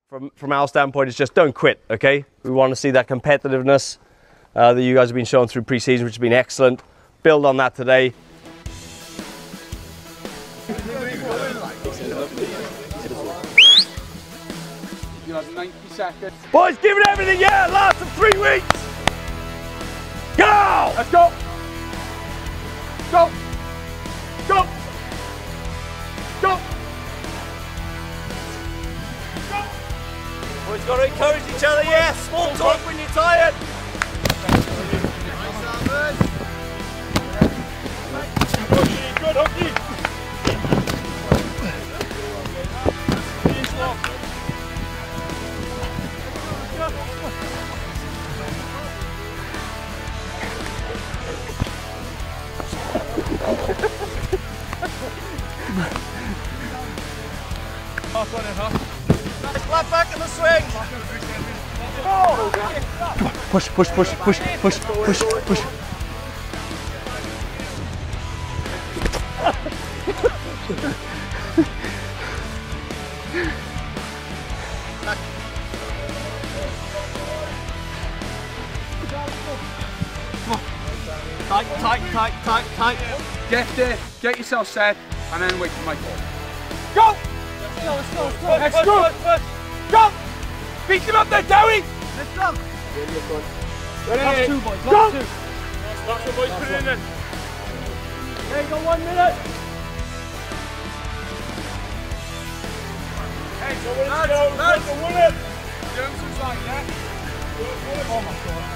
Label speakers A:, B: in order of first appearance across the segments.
A: From our standpoint, it's just don't quit, okay? We want to see that competitiveness that you guys have been showing through pre-season, which has been excellent. Build on that today.
B: You have 90 seconds.
A: Boys, give it everything, yeah! Last of 3 weeks! Go!
B: Let's go! Go! Go! Go!
A: Boys, got to encourage each other, yeah! Small talk when you're tired!
B: Good hooky!
A: Flat back in the swing!
C: Push, push, push, push, push, push, push.
A: Tight, tight, tight, tight, tight.
B: Get there, get yourself set, and then wait for my call. Go! Let's go! Go! Beat him up there, Dowie! Let's go! Ready?
C: Last 2, boys,
B: Go!
C: last 2.
B: Last 2, boys, put it in there.
A: There you go, 1 minute.
B: Hey, go with it, go with it! Jameson's like that. Oh my god.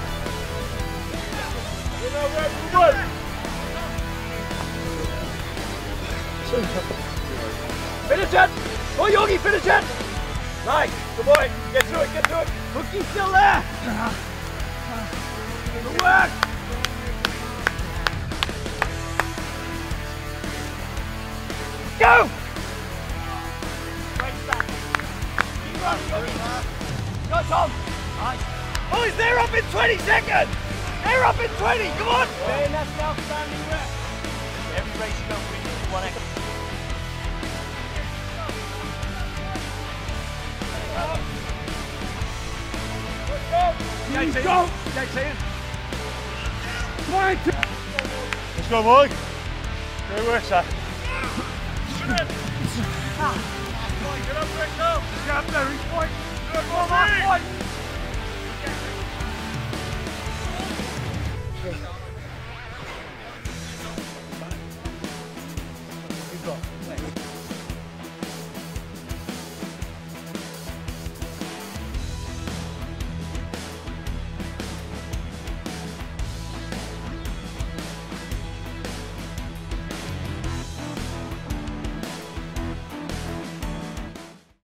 A: Finish it! Oh, Yogi, finish it! Nice, good boy. Get to it, get to it. Hookie's still there. Good work. Go! Go, Tom. Nice. Boys, they're up in 20 seconds. They're up in 20. Come on.
D: Man, that's an outstanding rep. Every race you go for, you do 1 extra.
B: Go! Let's go, boy. Great work, sir. Get up, Rick, go! Get up there, he's point. Good,